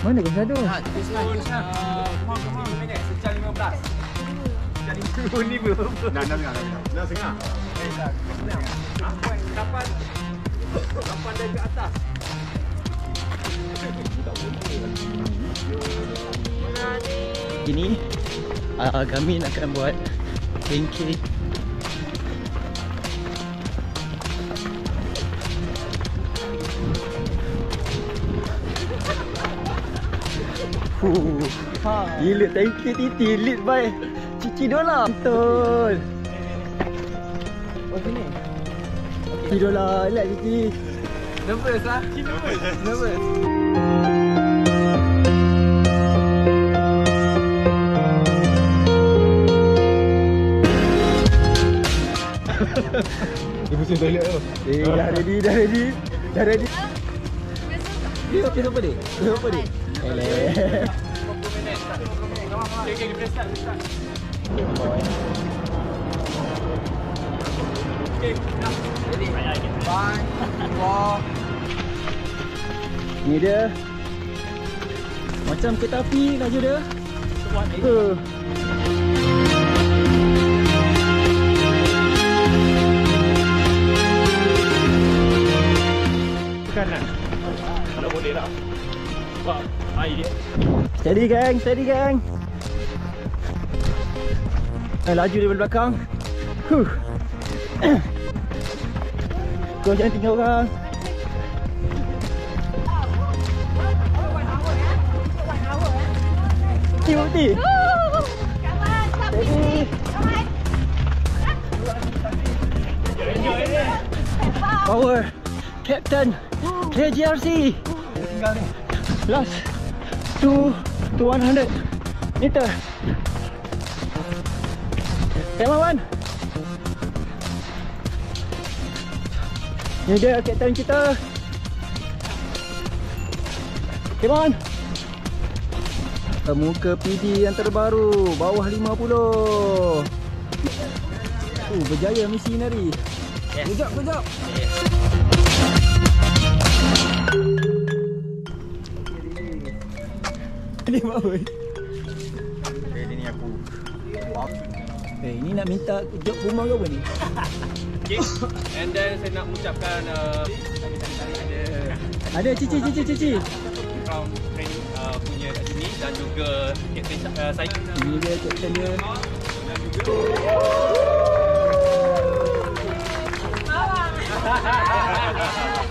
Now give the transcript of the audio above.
Mana ke satu? Come on, minit. Sejam 15. Jadi ni belum. Dah setengah. Kapan dari ke atas? Ini kami akan buat pancake. Gila pancake titi lit by Cici Dola. Betul. Oh sini. Cici Dola, lihat Cici. Nervous lah. Nervous. Dia pusing toilet tu. Dah ready. Dia apa dia? Apa dia? Eleh. 20 minit. Okay, kita start. Okay, dah. Ready? 5, 4. Ni dia. Macam kereta api laju dia. Buat ni. Kanan. Kalau boleh lah. Sebab air dia. Steady gang. Laju daripada belakang. Kau jangan tinggal orang. Bukti. Power Captain KGRC. Tinggal ni. Last to 100 meter. Come on. Ni dia Captain kita. Come on. Muka PD yang terbaru, bawah 50. Berjaya misi ni hari. Good job. Ini apa? Ini aku. Ini nak minta job rumah ke apa ni? Okay. And then saya nak ucapkan Ada cici. from training punya kat sini dan juga Captain saya. Ini dia Captain dia. Dan juga